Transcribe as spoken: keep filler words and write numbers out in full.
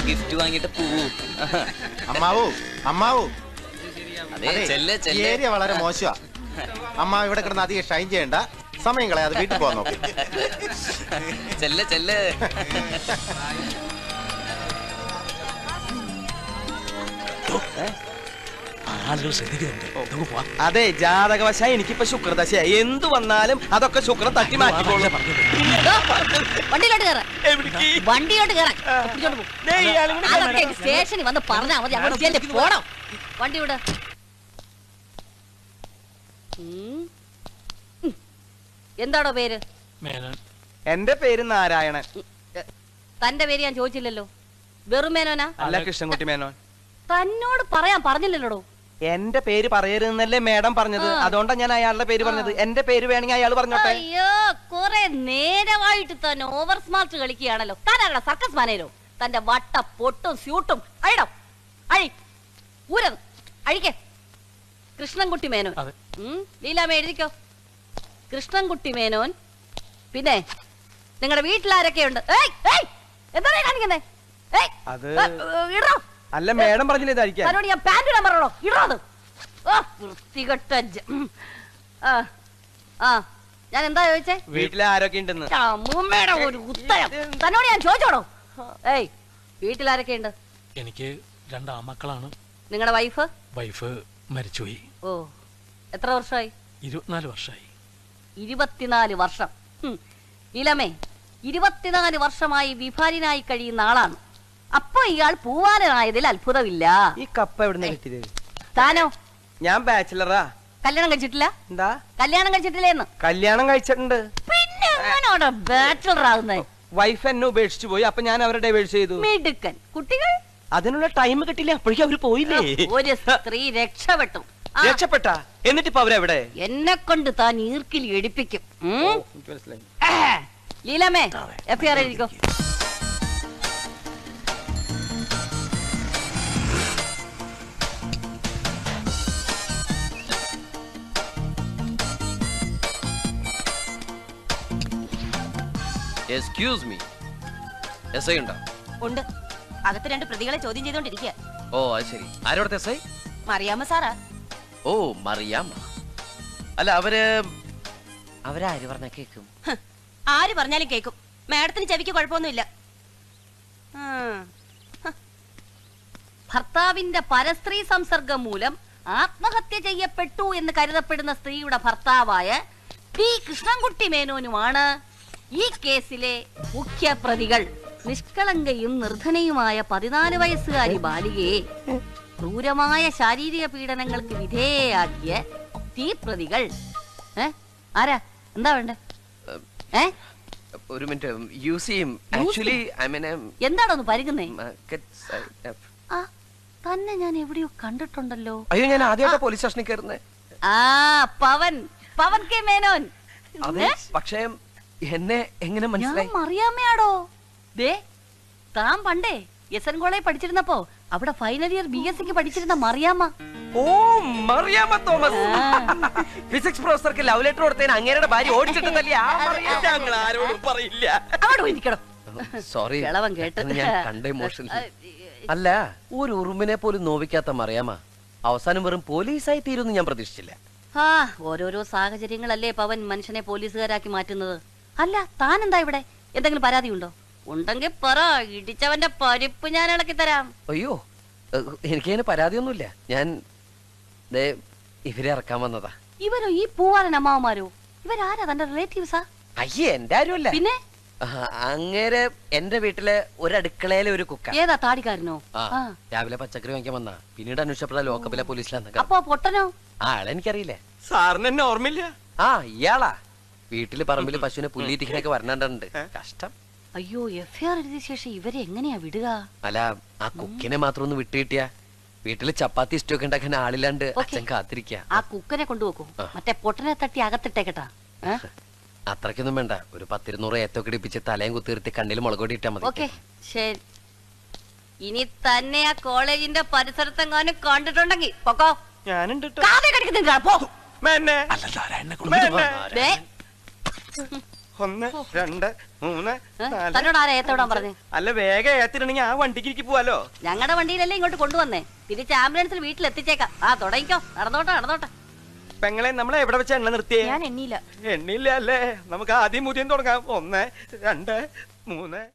Gift വാങ്ങിട്ട് പോവൂ. അമ്മാവൂ അമ്മാവൂ അതെ ചെല്ല് ചെല്ല്. ഏരിയ വളരെ മോശമാ. അമ്മ ഇവിടെ കിടന്ന് അധികം ഷൈൻ ചെയ്യണ്ട, സമയം കളയാതെ വീട്ടിൽ പോകാൻ നോക്കി. ചെല്ല് ചെല്ല്. അതെ ജാതകവശായി എനിക്കിപ്പോ ശുക്രദശയായി. എന്തു വന്നാലും അതൊക്കെ ശുക്രൻ തട്ടി മാറ്റിക്കോളും. വണ്ടിയിലോട്ട് കയറാൻ വണ്ടിയിലോട്ട് കയറാൻ അതൊക്കെ സ്റ്റേഷനിൽ വന്ന് പറഞ്ഞാൽ മതി. അങ്ങോട്ട് ചെല്ലി പോണം. വണ്ടി വിട. എന്താണോ പേര്? എന്റെ പേര് നാരായണൻ. തന്റെ പേര് ഞാൻ ചോദിച്ചില്ലല്ലോ. വെറും മേനോനാ? അല്ല, കൃഷ്ണൻകുട്ടി മേനോൻ. തന്നോട് പറയാൻ പറഞ്ഞില്ലല്ലോ. എന്റെ പേര് പറയരുതെന്നല്ലേ മേഡം പറഞ്ഞത്, അതുകൊണ്ടാണ് ഞാൻ അയാളുടെ പേര് പറഞ്ഞത്. എന്റെ പേര് വേണമെങ്കിൽ അയാൾ പറഞ്ഞോട്ടെ. അയ്യോ, കുറെ നേരമായിട്ട് തന്നെ ഓവർ സ്മാർട്ട് കളിക്കുകയാണല്ലോ. താനാണോ സർക്കസ് മാനേരോ? തന്റെ വട്ട പൊട്ടും സ്യൂട്ടും അഴിടോ, അഴി ഊരത് അഴിക്കേ. കൃഷ്ണൻകുട്ടി മേനോൻ. ലീലാമ്മ എഴുതിക്കോ, കൃഷ്ണൻകുട്ടി മേനോൻ. പിന്നെ നിങ്ങളുടെ വീട്ടിലാരൊക്കെയുണ്ട്? എന്താ കാണിക്കുന്നേ? ഇടോ. അല്ല, മേഡം പറഞ്ഞില്ലേ ഇതായിരിക്കും. തന്നോട് ഞാൻ പാന്റ് ഇടാൻ പറഞ്ഞോ, ഇടോ അത്. വൃത്തികെട്ട. ആ ഞാൻ എന്താ ചോദിച്ചേ? വീട്ടിൽ ആരൊക്കെ ഉണ്ടെന്ന്. അമ്മൂമ്മയുടെ ഒരു ഉത്തരം തന്നോട് ഞാൻ ചോദിച്ചോടോ. ഏയ്, വീട്ടിലാരൊക്കെയുണ്ട്? എനിക്ക് രണ്ട് ആമക്കളാണ്. നിങ്ങളുടെ വൈഫ്? വൈഫ് മരിച്ചുപോയി. ഓ, എത്ര വർഷമായി? ഇരുപത്തിനാല് വർഷമായി. ഇരുപത്തിനാല് വർഷം. ലീലാമ്മേ, ഇരുപത്തിനാല് വർഷമായി വിഭാര്യനായി കഴിയുന്ന ആളാണ്. അപ്പൊ ഇയാൾ പൂവാലനായതിൽ അത്ഭുതമില്ല. ഈ കപ്പ എവിടുന്ന് കിട്ടിയത്? താനോ? ഞാൻ ബാച്ചിലറാ. കല്യാണം കഴിച്ചിട്ടില്ല? എന്താ കല്യാണം കഴിച്ചിട്ടില്ലേന്ന്? കല്യാണം കഴിച്ചിട്ടുണ്ട്. പിന്നെ എങ്ങനെയാണോ ബാച്ചിലർ ആകുന്നത്? വൈഫ് എന്നെ ഉപേക്ഷിച്ചു പോയി, അപ്പൊ ഞാൻ അവരെ ഡൈവേഴ്സ് ചെയ്തു. മിടുക്കൻ. കുട്ടികൾ? അതിനുള്ള ടൈം കിട്ടില്ല, അപ്പോഴേക്കും അവര് പോയില്ലേ. ഒരു സ്ത്രീ രക്ഷപ്പെട്ടു. രക്ഷപ്പെട്ട എന്നിട്ടിപ്പോ അവരെവിടെ? എന്നെ കൊണ്ട് താൻ ഈർക്കിൽ എടുപ്പിക്കും. ലീലാമ്മേ, എഫ് ഐ ആർ എഴുതിക്കോ. എക്സ്ക്യൂസ് മീ, എസ് ഐ ഉണ്ടോ? ഉണ്ട്. അകത്ത് രണ്ട് പ്രതികളെ ചോദ്യം ചെയ്തോണ്ടിരിക്കുക. ഓ, അത് ശരി. ആരോടത്തെ എസ് ഐ? മറിയാമ്മ സാറാ. ഓ, മറിയാമ്മ. അല്ല, അവര് അവരാര് പറഞ്ഞ കേക്കും? ആര് പറഞ്ഞാലും കേക്കും. മാഡത്തിന് ചെവിക്ക് കുഴപ്പമൊന്നുമില്ല. ഭർത്താവിന്റെ പരസ്ത്രീ സംസർഗം മൂലം ആത്മഹത്യ ചെയ്യപ്പെട്ടു എന്ന് കരുതപ്പെടുന്ന സ്ത്രീയുടെ ഭർത്താവായ ടി കൃഷ്ണൻകുട്ടി മേനോനുമാണ് ഈ കേസിലെ മുഖ്യ പ്രതികൾ. നിഷ്കളങ്കയും നിർധനയുമായ പതിനാല് വയസ്സുകാരി ബാലികയെ ക്രൂരമായ ശാരീരിക പീഡനങ്ങൾക്ക് വിധേയയാക്കിയ തീ പ്രതികൾ. ആരാ? എന്താ വേണ്ടേ? ഒരു മിനിറ്റ്. യൂസ് ചെയ്യും. ആക്ച്വലി ഐ മീൻ എന്താണോന്ന് പരുകുന്നേ? തന്നെ ഞാൻ എവിടെയോ കണ്ടിട്ടുണ്ടല്ലോ. അയ്യോ, ഞാൻ ആദ്യമായിട്ട് പോലീസ് സ്റ്റേഷനിൽ കയറുന്നേ. ആ, പവൻ പവൻ കെ മേനോൻ. അതെ, പക്ഷേ എന്നെ എങ്ങനെ മനസ്സിലായി? ഞാൻ മറിയാമ്മയാടോ. ദേ, താൻ പണ്ടേ എസ് എൻ കോളേജിൽ പഠിച്ചിരുന്നപ്പോ അവിടെ ഫൈനൽ ഇയർ ബി എസ് സിക്ക് പഠിച്ചിരുന്ന മറിയാമ്മ. ഓ, മറിയാമ്മ തോമസ്. ഫിസിക്സ് പ്രൊഫസർക്ക് ലവ് ലെറ്റർ കൊടുത്തതിന് അങ്ങേരുടെ ഭാര്യ ഓടിച്ചിട്ടല്ലേ? ഞങ്ങൾ ആരോടും പറയില്ല. അവിടെ ഇരിക്കണോ. സോറി, കിളവൻ കേട്ട് ഞാൻ കണ്ട ഇമോഷൻ. അല്ല, ഒരു ഉറുമ്പിനെ പോലും നോവിക്കാത്ത മറിയാമ്മ അവസാനം വെറും പോലീസായി തീരുമെന്ന് ഞാൻ പ്രതീക്ഷിച്ചില്ല. ആ, ഓരോരോ സാഹചര്യങ്ങളല്ലേ പവൻ മനുഷ്യനെ പോലീസുകാരാക്കി മാറ്റുന്നത്. അല്ല, താൻ എന്താ ഇവിടെ? എന്തെങ്കിലും പരാതി ഉണ്ടോ? ഉണ്ടെങ്കിൽ പറ, ഇടിച്ചവന്റെ പരിപ്പ് ഞാൻ ഇളക്കി തരാം. അയ്യോ, എനിക്കതിന് പരാതിയൊന്നുമില്ല. ഞാൻ ഇവരെ ഇറക്കാൻ വന്നതാ. ഇവരോ? ഈ പൂവാലൻ അമ്മാവന്മാരോ? ഇവരാരാ? തന്റെ റിലേറ്റീവ്സാ? അയ്യേ, എന്റെ ആരുമല്ല. പിന്നെ അങ്ങേരെ എന്റെ വീട്ടിലെ ഒരു അടുക്കളയിലെ ഒരു കുക്ക. ഏതാ? താടിക്കാരനോ? രാവിലെ പച്ചക്കറി വാങ്ങിക്കാൻ വന്നാ. പിന്നീട് അന്വേഷിച്ചപ്പോഴാ ലോക്കപ്പിലെ പോലീസിലാണ്. അപ്പൊ പൊട്ടനോ? ആ, ആളെനിക്കറിയില്ല. സാറിന് എന്നെ ഓർമ്മയില്ല? ആ, ഇയാളാ. വീട്ടില് പറമ്പില് പശുവിനെ പുല്ലിരിക്കണൊക്കെ വരണുണ്ട്. കഷ്ടം. അയ്യോ, എഫ് ഐ ആർ എഴുതിയ ശേഷം ഇവരെ എങ്ങനെയാ വിടുക? അല്ല, ആ കുക്കിനെ മാത്രം ഒന്ന് വിട്ടു കിട്ടിയാ വീട്ടില് ചപ്പാത്തി ഇഷ്ടമൊക്കെ ഉണ്ടാക്കാൻ ആളില്ലാണ്ട് അച്ഛൻ കാത്തിരിക്ക. ആ കുക്കനെ കൊണ്ടുപോക്കൂ. മറ്റേ പൊട്ടനെ തട്ടി അകത്തിട്ടേക്കട്ടാ. അത്രയ്ക്കൊന്നും വേണ്ട. ഒരു പത്തിരുന്നൂറ് ഏത്തൊക്കെ ഇടിപ്പിച്ച് തലയും കുത്തിർത്തി കണ്ണിൽ മുളകൊടി ഇട്ടാ മതി. ഓക്കെ, ശരി. ഇനി തന്നെ ആ കോളേജിന്റെ പരിസരത്തെങ്ങാനും കണ്ടിട്ടുണ്ടെങ്കിൽ പൊക്കോ. ഞാനുണ്ട്. ഒന്ന് രണ്ട് മൂന്ന് ഏ? നാല് തന്നോട് ആരാ ഏത്തോടാൻ പറഞ്ഞു? അല്ല വേഗം ഏത്തിട്ടുണ്ടെങ്കിൽ ആ വണ്ടിക്ക് എനിക്ക് പോവാലോ. ഞങ്ങളുടെ വണ്ടിയിലല്ലേ ഇങ്ങോട്ട് കൊണ്ടുവന്നേ. തിരിച്ച് ആംബുലൻസിൽ വീട്ടിൽ എത്തിച്ചേക്കാം. ആ തുടങ്ങിക്കോ, നടന്നോട്ടെ നടന്നോട്ടെ. പെങ്ങളെ നമ്മളെ എവിടെ വെച്ച എണ്ണ നിർത്തിയേ? ഞാൻ എണ്ണിയില്ല. എണ്ണില്ല അല്ലേ? നമുക്ക് ആദ്യം മുതിയും തുടങ്ങാം. ഒന്ന് രണ്ട് മൂന്ന്